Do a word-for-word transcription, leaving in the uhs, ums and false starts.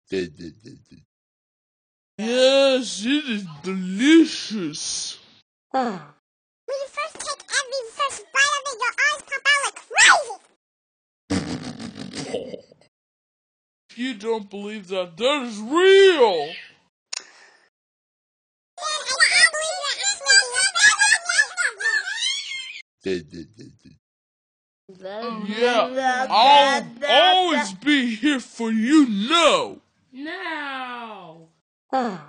Yes, it is delicious. When you first take every first bite of it, your eyes pop out like crazy. If you don't believe that, that is real. Yeah, I'll always be here for you, no. No.